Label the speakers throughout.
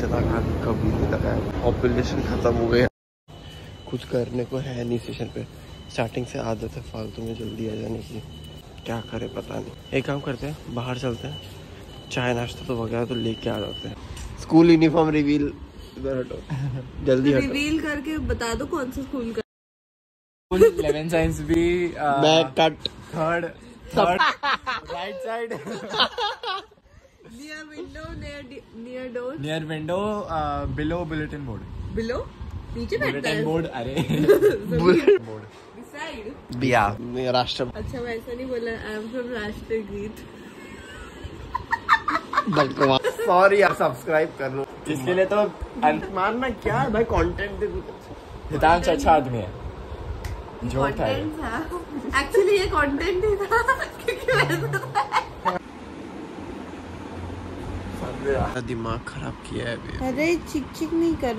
Speaker 1: इतना खाना कभी नहीं लगाया, पॉपुलेशन खत्म हो गया, कुछ करने को है नहीं स्टेशन पे। स्टार्टिंग से आदत है फालतू में जल्दी आ जाने की, क्या करे पता नहीं। एक काम करते हैं, बाहर चलते हैं, चाय नाश्ता तो वगैरह तो लेके आ जाते हैं। स्कूल यूनिफॉर्म रिवील, इधर हटो जल्दी हटो, रिवील करके बता दो कौन सा स्कूल का।
Speaker 2: 11 साइंस भी
Speaker 1: back cut,
Speaker 2: third right side,
Speaker 1: near window, near door,
Speaker 2: near window, below bulletin board,
Speaker 1: below नीचे बैठता है
Speaker 2: बोर्ड, अरे
Speaker 1: बुलेटिन
Speaker 2: बोर्ड
Speaker 1: साइड बिया राष्ट्र। अच्छा वैसा नहीं बोला, आई एम फ्रॉम राष्ट्रगीत। सॉरी यार, सब्सक्राइब कर लो
Speaker 2: इसके लिए तो
Speaker 1: मारना क्या है भाई, कंटेंट दे कुछ।
Speaker 2: हितांश अच्छा आदमी है, जो था
Speaker 1: एक्चुअली ये कंटेंट ही था क्योंकि वैसा दिमाग खराब किया है अभी। अरे चिक चिक नहीं कर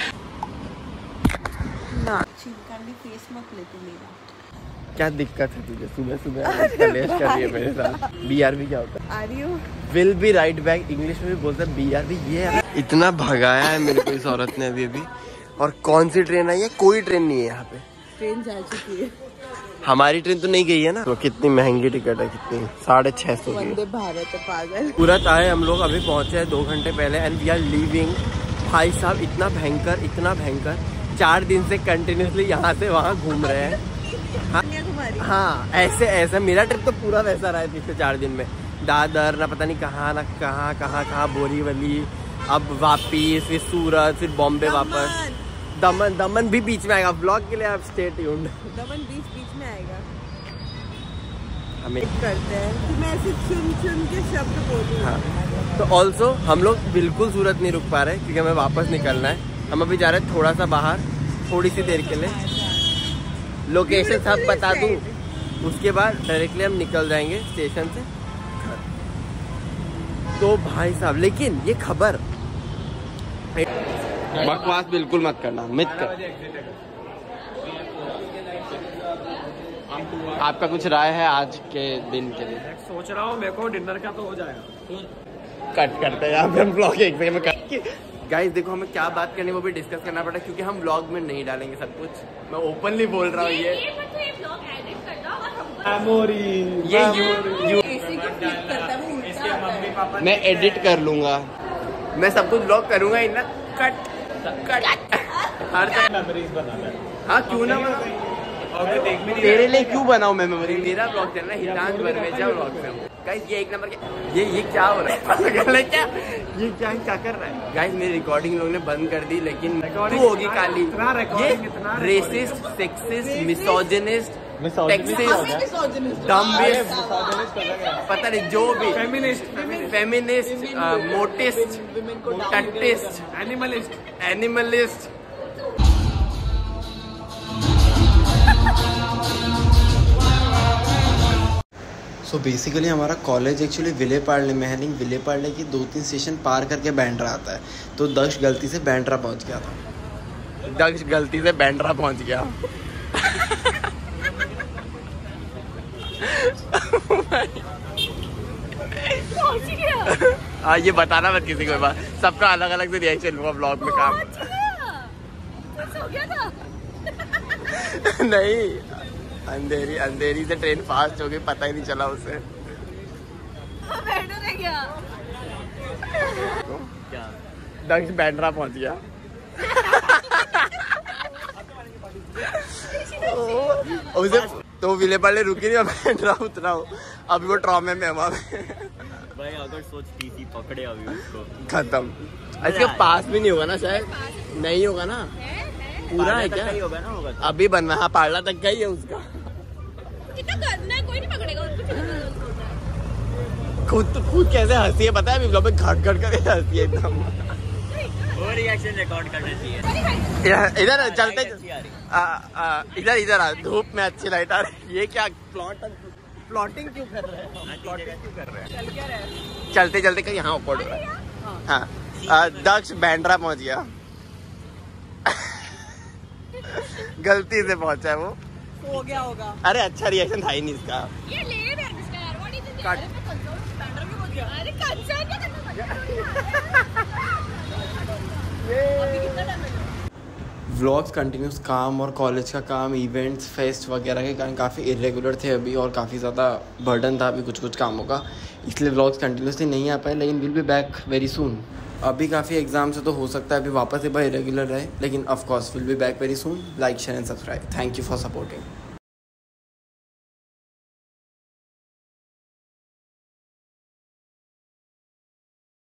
Speaker 1: ना, चिक करने फेस मत ले तू मेरा। क्या दिक्कत है तुझे, सुबह सुबह कलेश कर रही है मेरे साथ। BRB क्या होता है? Are you will be right back, English में भी बोलता है BRB। ये इतना भगाया है मेरे को इस औरत ने अभी। और कौन सी ट्रेन आई है? कोई ट्रेन नहीं है यहाँ पे, ट्रेन जा चुकी है। हमारी ट्रेन तो नहीं गई है ना। तो कितनी महंगी टिकट है, कितनी 650 की। वंदे भारत है पागल। सूरत आए हम लोग, अभी पहुंचे हैं 2 घंटे पहले, एंड वी आर लीविंग। भाई साहब इतना भयंकर, इतना भयंकर, 4 दिन से कंटिन्यूसली यहाँ से वहाँ घूम रहे हैं। हाँ ऐसे ऐसा मेरा ट्रिप तो पूरा वैसा रहा है पिछले 4 दिन में। दादर ना पता नहीं कहाँ ना कहाँ बोरीवली, अब वापिस, फिर सूरत, फिर बॉम्बे वापस। दमन भी बीच में आएगा। व्लॉग के लिए आप स्टे ट्यून्ड। दमन बीच में आएगा। हमें करते हैं कि मैं ऐसे चुन के शब्द बोलूं। हाँ तो ऑल्सो हम लोग बिल्कुल सूरत नहीं रुक पा रहे क्योंकि हमें वापस निकलना है। हम अभी जा रहे हैं थोड़ा सा बाहर, थोड़ी सी देर के लिए। लोकेशन सब बता दूं, उसके बाद डायरेक्टली हम निकल जाएंगे स्टेशन से घर। तो भाई साहब लेकिन ये खबर, बकवास बिल्कुल मत करना, मत कर। आपका कुछ राय है आज के दिन के लिए?
Speaker 2: सोच रहा हूँ, मेरे को डिनर का तो हो जाएगा।
Speaker 1: कट करते हैं यहाँ पे हम ब्लॉग एक सेकंड में कट। गाइस देखो हमें क्या बात करनी है वो भी डिस्कस करना पड़ा क्योंकि हम ब्लॉग में नहीं डालेंगे सब कुछ। मैं ओपनली बोल रहा हूँ ये मैं एडिट कर लूंगा, मैं सब कुछ ब्लॉग करूंगा ही ना। कट हर
Speaker 2: मेमोरीज बनाना है।
Speaker 1: हाँ क्यों ना तेरे लिए क्यों बनाऊं मैं मेमोरी? मेरा ब्लॉग चल रहा है, हितांश बरवेजा ब्लॉग में हूँ। गाइस ये 1 नंबर के ये क्या हो रहा है? क्या ये क्या कर रहा है? गाइस मेरी रिकॉर्डिंग लोगों ने बंद कर दी, लेकिन तू होगी काली। ये रेसिस्ट, सेक्सिस्ट, मिसोजिनिस्ट, पता नहीं जो भी, फेमिनिस्ट, मोटिस्ट, टट्टिस्ट, एनिमलिस्ट। सो बेसिकली हमारा कॉलेज एक्चुअली विले पार्ले में है, नहीं विले पार्ले की 2-3 स्टेशन पार करके बैंड्रा आता है। तो दक्ष गलती से बैंड्रा पहुंच गया था। दक्ष गलती से बैंड्रा पहुंच गया। हाँ ये बताना मत किसी को, बात सबका अलग अलग से रिएक्शन हुआ ब्लॉग में। काम हो गया था। नहीं अंधेरी से ट्रेन फास्ट हो गई, पता ही नहीं चला उसे। दक्ष बैंड्रा पहुंच गया। उसे तो विले पार्ले रुकी नहीं, बैंड्रा उतरा हो। अभी वो ट्रॉमे में है वहाँ पे।
Speaker 2: भाई अगर सोच टीसी पकड़े अभी उसको,
Speaker 1: खत्म। इसके पास भी नहीं होगा ना, शायद नहीं होगा ना, पूरा है क्या?
Speaker 2: होगा ना, होगा तो।
Speaker 1: अभी बनना है, पार्ला तक का ही है उसका। कोई नहीं पकड़ेगा खुद कैसे हंसी है पता है? अभी घट करके हंसी है एकदम।
Speaker 2: वो रिएक्शन रिकॉर्ड करना चाहिए।
Speaker 1: इधर चलते इधर धूप में अच्छी लाइट आ रही। ये क्या प्लॉटिंग क्यों कर रहे हैं? चलते चलते कहीं यहाँ ऊपर हो रहा है। हाँ दक्ष बैंड्रा पहुंच गया। गलती से पहुंचा है वो, हो गया होगा। अरे अच्छा रिएक्शन था ही नहीं इसका। ये ले इसका यार, what is it? Vlogs continuous काम और कॉलेज का काम, इवेंट्स, फेस्ट वगैरह के कारण काफ़ी इरेगुलर थे अभी और काफ़ी ज़्यादा बर्डन था अभी कुछ कामों का, इसलिए व्लॉग्स कंटिन्यूसली नहीं आ पाए, लेकिन will be back very soon. अभी काफ़ी एग्जाम्स है तो हो सकता है अभी वापस एक बार इरेगुलर रहे, लेकिन of course will be back very soon. Like share and subscribe. Thank you for supporting.